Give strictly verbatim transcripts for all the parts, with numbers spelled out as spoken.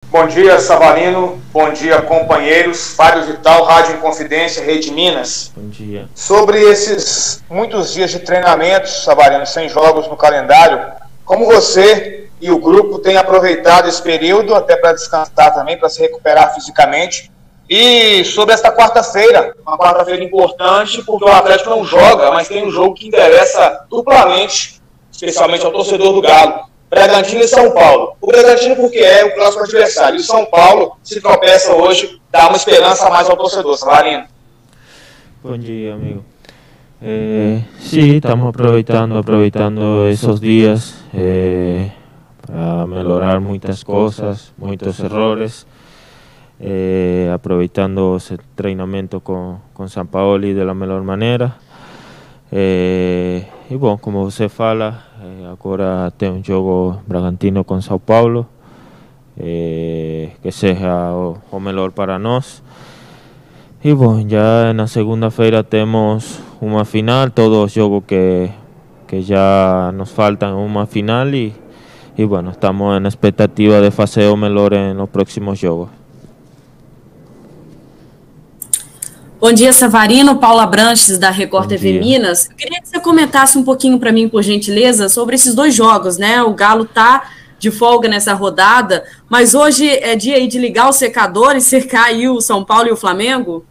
Bom dia, Savarino. Bom dia, companheiros. Fábio Vital, Rádio Inconfidência, Rede Minas. Bom dia. Sobre esses muitos dias de treinamentos, Savarino, sem jogos no calendário, como você e o grupo têm aproveitado esse período até para descansar também, para se recuperar fisicamente? E sobre esta quarta-feira, uma quarta-feira importante, porque o Atlético não joga, mas tem um jogo que interessa duplamente, especialmente ao torcedor do Galo. Bragantino e São Paulo. O Bragantino porque é o próximo adversário. E o São Paulo, se tropeça hoje, dá uma esperança a mais ao torcedor. Savarino. Bom dia, amigo. Eh, sí, estamos aproveitando, aproveitando esos días eh, para mejorar muchas cosas, muchos errores. Eh, aproveitando ese treinamento con, con Sampaoli de la mejor manera. Eh, e bom, como você fala, eh, agora tem um jogo Bragantino com São Paulo, eh, que seja o, o melhor para nós. E bom, já na segunda-feira temos uma final, todos os jogos que, que já nos faltam uma final e, e bueno, estamos na expectativa de fazer o melhor nos próximos jogos. Bom dia, Savarino. Paula Branches, da Record T V Minas. Eu queria que você comentasse um pouquinho para mim, por gentileza, sobre esses dois jogos, né? O Galo tá de folga nessa rodada, mas hoje é dia aí de ligar o secador e cercar aí o São Paulo e o Flamengo?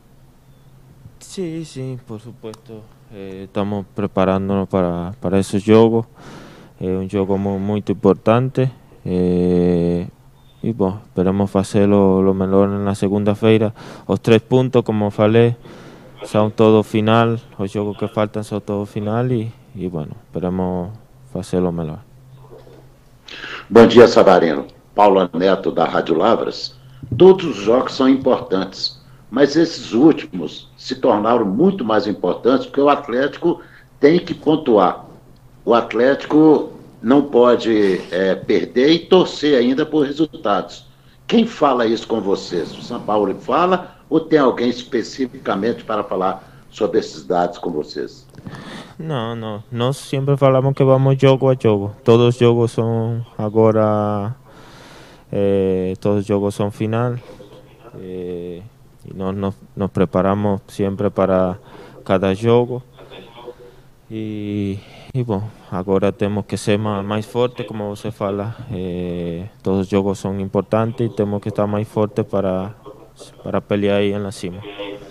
Sim, sim, por supuesto. Eh, estamos preparándonos para, para esse jogo. É um jogo muito importante. Eh, E bom, esperamos fazer o, o melhor na segunda-feira. Os três pontos, como falei, são todo final. Os jogos que faltam são todo final e, e bueno, esperamos fazer o melhor. Bom dia, Savarino. Paulo Neto, da Rádio Lavras. Todos os jogos são importantes, mas esses últimos se tornaram muito mais importantes porque o Atlético tem que pontuar. O Atlético não pode é, perder e torcer ainda por resultados. Quem fala isso com vocês? O São Paulo fala ou tem alguém especificamente para falar sobre esses dados com vocês? Não, não. Nós sempre falamos que vamos jogo a jogo. Todos os jogos são agora, eh, todos os jogos são final. Eh, e nós nos, nos preparamos sempre para cada jogo. E E bom, agora temos que ser mais, mais forte, como você fala. Eh, todos os jogos são importantes e temos que estar mais forte para, para pelear aí lá cima.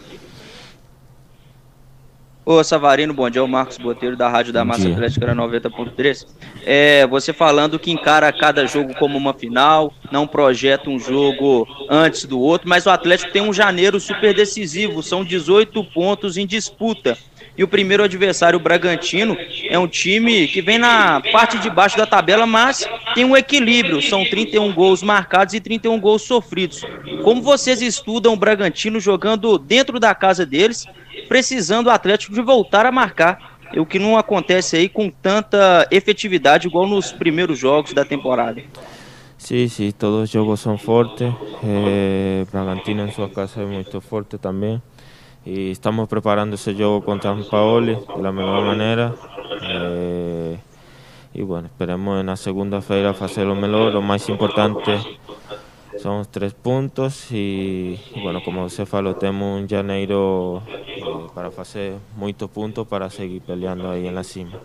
Ô Savarino, bom dia, é o Marcos Botelho da Rádio da Massa Atlética noventa ponto três. É, você falando que encara cada jogo como uma final, não projeta um jogo antes do outro, mas o Atlético tem um janeiro super decisivo, são dezoito pontos em disputa. E o primeiro adversário, o Bragantino, é um time que vem na parte de baixo da tabela, mas tem um equilíbrio. São trinta e um gols marcados e trinta e um gols sofridos. Como vocês estudam o Bragantino jogando dentro da casa deles, precisando o Atlético de voltar a marcar, o que não acontece aí com tanta efetividade igual nos primeiros jogos da temporada? Sim, sim, todos os jogos são fortes. Eh, Bragantino em sua casa é muito forte também. Y estamos preparando ese juego contra Sampaoli de la mejor manera. Eh, y bueno, esperemos en la segunda-feira hacer lo mejor. Lo más importante son los tres puntos. Y, y bueno, como você falou, tenemos un janeiro eh, para hacer muchos puntos para seguir peleando ahí en la cima.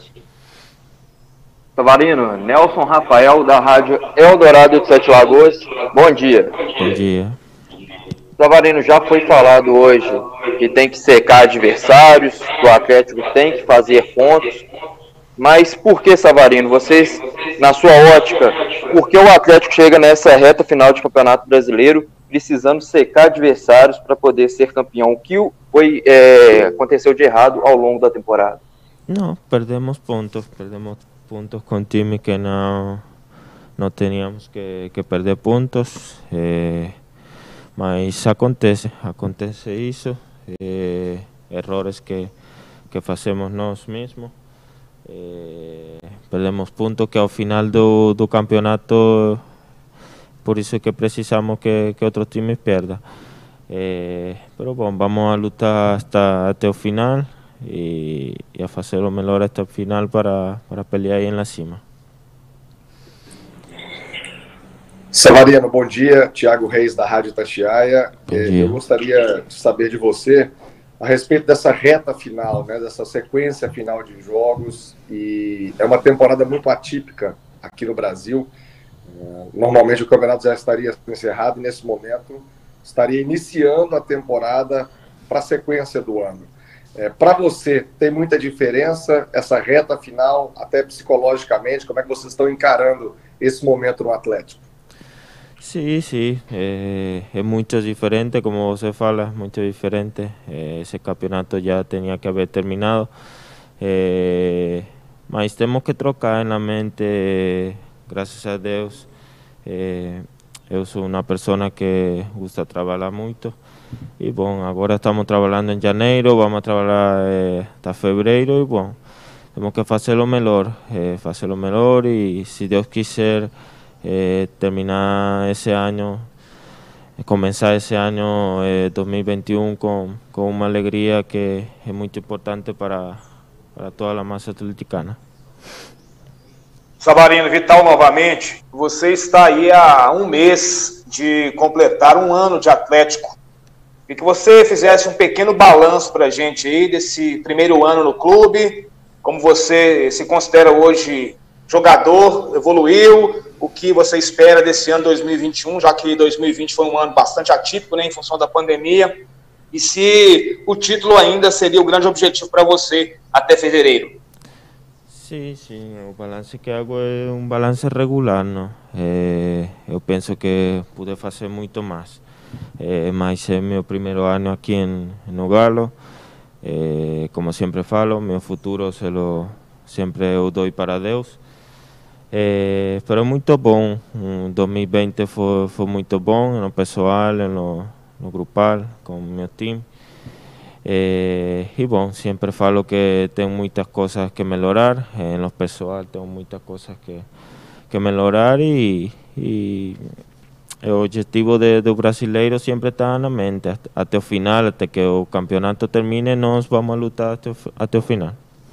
Savarino, Nelson Rafael, da Rádio Eldorado de Sete Lagoas. Bom dia. Bom dia. Savarino, já foi falado hoje que tem que secar adversários, que o Atlético tem que fazer pontos, mas por que, Savarino, vocês, na sua ótica, por que o Atlético chega nessa reta final de Campeonato Brasileiro precisando secar adversários para poder ser campeão? O que foi, é, aconteceu de errado ao longo da temporada? Não, perdemos pontos, perdemos pontos com time que não, não teníamos que, que perder pontos. Eh, Mas acontece, acontece isso, eh, errores que, que fazemos nós mesmos, eh, perdemos pontos que ao final do, do campeonato, por isso que precisamos que, que outros times perdam. Eh, pero bom, vamos a lutar hasta, até o final e, e a fazer o melhor até o final para, para pelear aí em cima. Savarino, bom dia. Tiago Reis, da Rádio Itatiaia. Eu gostaria de saber de você a respeito dessa reta final, né, dessa sequência final de jogos. E é uma temporada muito atípica aqui no Brasil. Normalmente o campeonato já estaria encerrado e, nesse momento, estaria iniciando a temporada para a sequência do ano. É, para você, tem muita diferença essa reta final, até psicologicamente? Como é que vocês estão encarando esse momento no Atlético? Sí, sí, eh, es muito diferente, como você fala, muito diferente. Eh, ese campeonato ya tenía que haber terminado, eh, mas temos que trocar na mente, eh, graças a Deus. Eh, eu sou uma pessoa que gusta trabalhar muito. E bom, agora estamos trabalhando em janeiro, vamos trabalhar eh, até fevereiro e bom, temos que fazer o melhor, eh, fazer o melhor e, se Deus quiser, eh, terminar esse ano, começar esse ano eh, dois mil e vinte e um com, com uma alegria que é muito importante para, para toda a massa atleticana. Savarino, Vital novamente, você está aí há um mês de completar um ano de Atlético. E que você fizesse um pequeno balanço para a gente aí desse primeiro ano no clube, como você se considera hoje jogador, evoluiu, o que você espera desse ano dois mil e vinte e um, já que dois mil e vinte foi um ano bastante atípico, né, em função da pandemia, e se o título ainda seria o grande objetivo para você até fevereiro. Sim, sim, o balanço que hago é um balanço regular, não? É, eu penso que pude fazer muito mais. Eh, mas é meu primeiro ano aqui em, no Galo, eh, como sempre falo, meu futuro se lo, sempre eu dou para Deus, eh, pero muito bom, um dois mil e vinte foi, foi muito bom no pessoal, no, no grupal, com meu time, eh, e bom, sempre falo que tenho muitas coisas que melhorar, eh, no pessoal tenho muitas coisas que, que melhorar e, e o objetivo de, do brasileiro sempre está na mente, até o final, até que o campeonato termine, nós vamos lutar até o, até o final.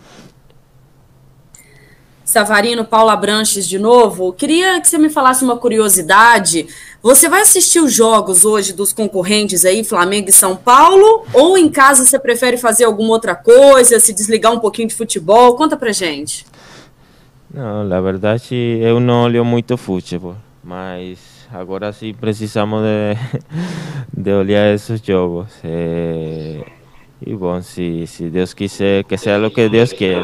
Savarino, Paulo Abranches de novo, queria que você me falasse uma curiosidade. Você vai assistir os jogos hoje dos concorrentes aí, Flamengo e São Paulo, ou em casa você prefere fazer alguma outra coisa, se desligar um pouquinho de futebol? Conta pra gente. Não, na verdade eu não olho muito futebol, mas agora sim precisamos de, de olhar esses jogos. É, e bom, se, se Deus quiser, que seja o que Deus quer.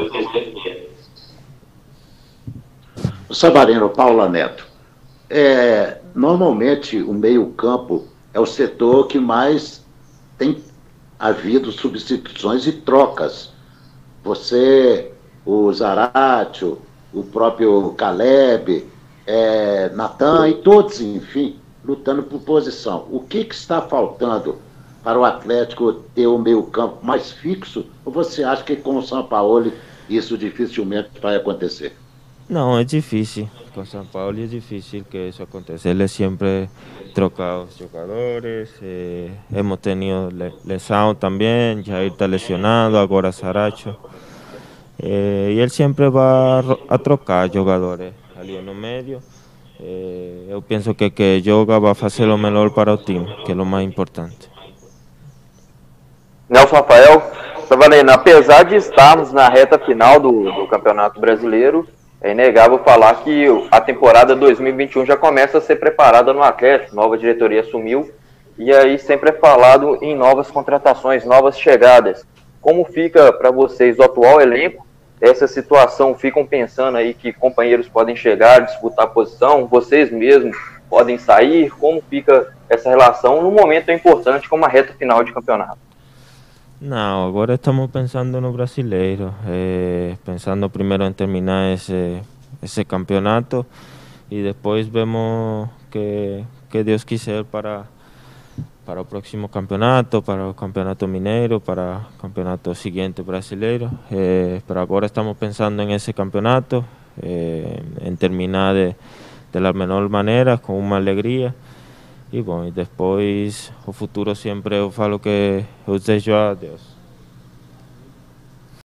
Savarino, Paula Neto, é, normalmente o meio-campo é o setor que mais tem havido substituições e trocas. Você, o Zaratio, o próprio Caleb, É, Natan e todos, enfim, lutando por posição. O que, que está faltando para o Atlético ter o meio campo mais fixo? Ou você acha que com o Sampaoli isso dificilmente vai acontecer? Não, é difícil. Com o Sampaoli é difícil que isso aconteça. Ele sempre troca os jogadores. Eh, hemos tenido lesão também. Jair está lesionado, agora Zaratio. Eh, e ele sempre vai a trocar jogadores ali no meio. Eh, eu penso que que joga vai fazer o melhor para o time, que é o mais importante. Nelson Rafael, Savarino, apesar de estarmos na reta final do, do Campeonato Brasileiro, é inegável falar que a temporada dois mil e vinte e um já começa a ser preparada no Atlético, nova diretoria assumiu, e aí sempre é falado em novas contratações, novas chegadas. Como fica para vocês o atual elenco? Essa situação, ficam pensando aí que companheiros podem chegar, disputar a posição, vocês mesmos podem sair? Como fica essa relação num momento tão importante como a reta final de campeonato? Não, agora estamos pensando no brasileiro, eh, pensando primeiro em terminar esse, esse campeonato e depois vemos que, que Deus quiser para, para o próximo campeonato, para o campeonato mineiro, para o campeonato seguinte brasileiro. Eh, pero agora estamos pensando em esse campeonato, eh, em terminar de, de la menor maneira, com uma alegria. E bom, e depois o futuro sempre eu falo que eu desejo a Deus.